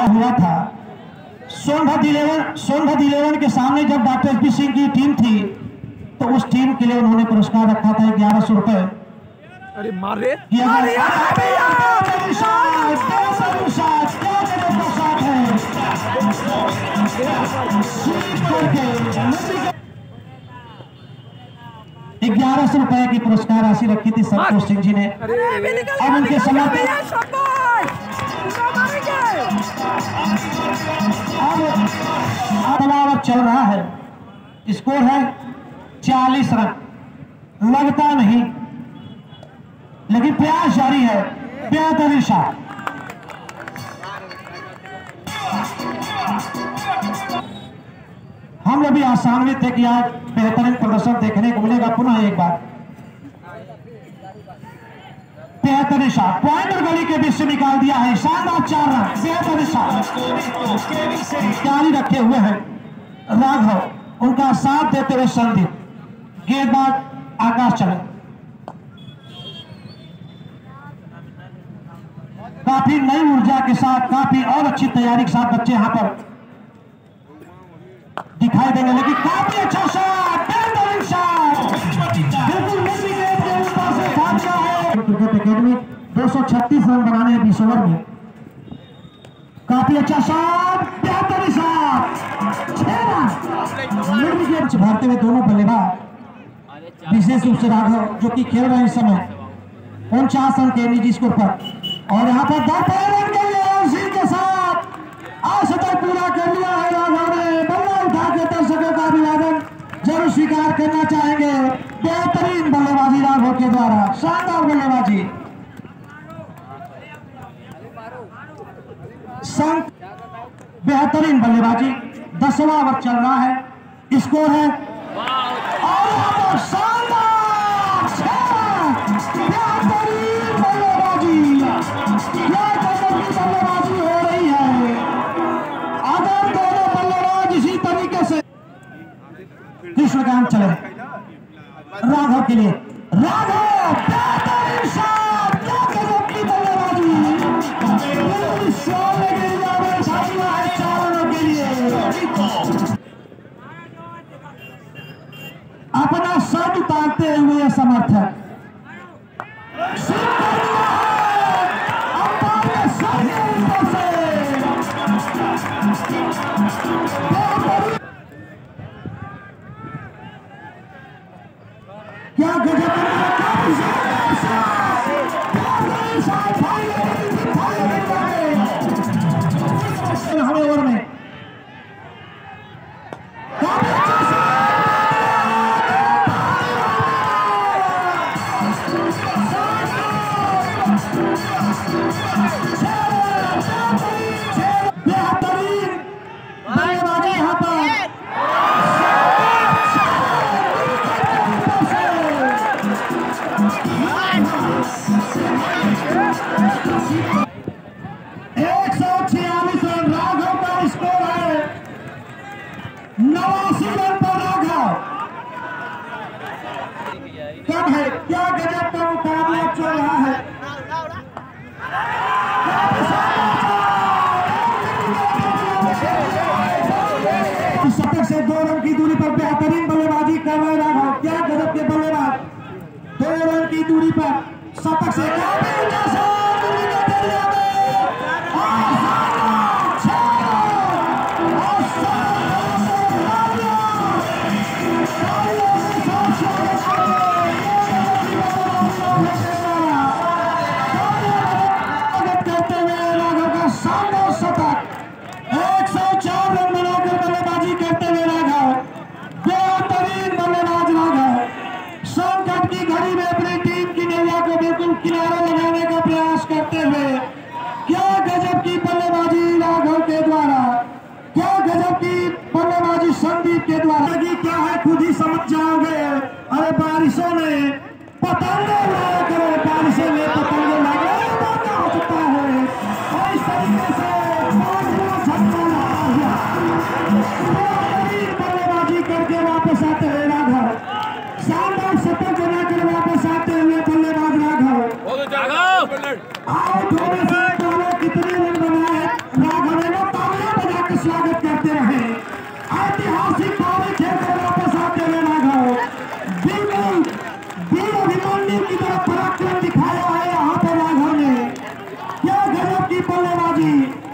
हुआ था। सोनभद्र 11 के सामने जब डॉक्टर एसपी सिंह की टीम थी तो उस टीम के लिए उन्होंने पुरस्कार रखा था 1100 रुपए। अरे मार रे ₹1100 की पुरस्कार राशि रखी थी संतोष सिंह जी ने। अब उनके समर्थक अब चल रहा है, स्कोर है 40 रन। लगता नहीं लेकिन प्रयास जारी है। बेहतरीन शॉट, हम लोग भी आशान्वित थे कि आज बेहतरीन प्रदर्शन देखने को मिलेगा। पुनः एक बार बेहतरीन शॉट, पॉइंट और गली के बीच से निकाल दिया है। शानदार 4 रन, बेहतरीन शॉट जारी रखे हुए हैं राघव, उनका साथ देते हुए संदीप, गेंदबाज आकाश चले। काफी नई ऊर्जा के साथ, काफी और अच्छी तैयारी के साथ बच्चे यहां पर दिखाई देंगे। लेकिन काफी अच्छा शॉट, बेहतरीन शॉट, बिल्कुल मिली गेंद के ऊपर से भाग गया है। क्रिकेट एकेडमी 236 रन बनाने हैं 20 ओवर में। काफी अच्छा शॉट, बेहतरीन शॉट, 6 रन। मिली गेंद भरते हुए दोनों बल्लेबाज, विशेष रूप से राघव जो कि खेल रहे हैं इस समय 49 रन के निजी स्कोर पर। और यहाँ पर 2 रन के लिए उसी के साथ आशा पूरा कर लिया है राघव ने। बल्ला उठा के दर्शकों का अभिवादन जरूर स्वीकार करना चाहेंगे। बेहतरीन बल्लेबाजी राघव के द्वारा, शानदार बल्लेबाजी। बेहतरीन बल्लेबाजी। 10वां ओवर चल रहा है, स्कोर है और शानदार बेहतरीन बल्लेबाजी। क्या गजब की बल्लेबाजी हो रही है। अगर दोनों बल्लेबाज इसी तरीके से कृष्णकांत चले राघव के लिए, राघव बेहतरीन शॉट, क्या गजब की बल्लेबाजी। है 4 रनों के लिए। अपना शर्ट उतारते हुए समर्थक क्या गजब हमें ओवर में बेहतरीन बल्लेबाजी यहाँ पर। राघव का स्कोर है 89 रन पर। राघव कब है, क्या गजब का मुकाबला चल रहा है। शतक से 2 रन की दूरी पर बेहतरीन बल्लेबाजी कर रहे राघव। क्या गजब के बल्लेबाज, 2 रन की दूरी पर शतक से किनारा लगाने का प्रयास करते हुए, क्या गजब की बल्लेबाजी राघव के द्वारा, क्या गजब की बल्लेबाजी संदीप के द्वारा। क्या है खुद ही समझ जाओगे। अरे बारिशों में पतंगे उड़ाया करो, बारिशों में पतंगे लगा हो सकता है। और इस तरीके से बल्लेबाजी करके वापस आते हुए राघव, शानदार शतक बनाकर वापस आते हुए बल्लेबाज राघव आउट होने से पहले कितने रन बनाए राघव ने ऐतिहासिक दावे खेलकर वापस आते हुए राघव बिल्कुल वीर अभिमन्यु की तरफ पराक्रम दिखाया है यहाँ पे राघव ने। क्या गजब की बल्लेबाजी।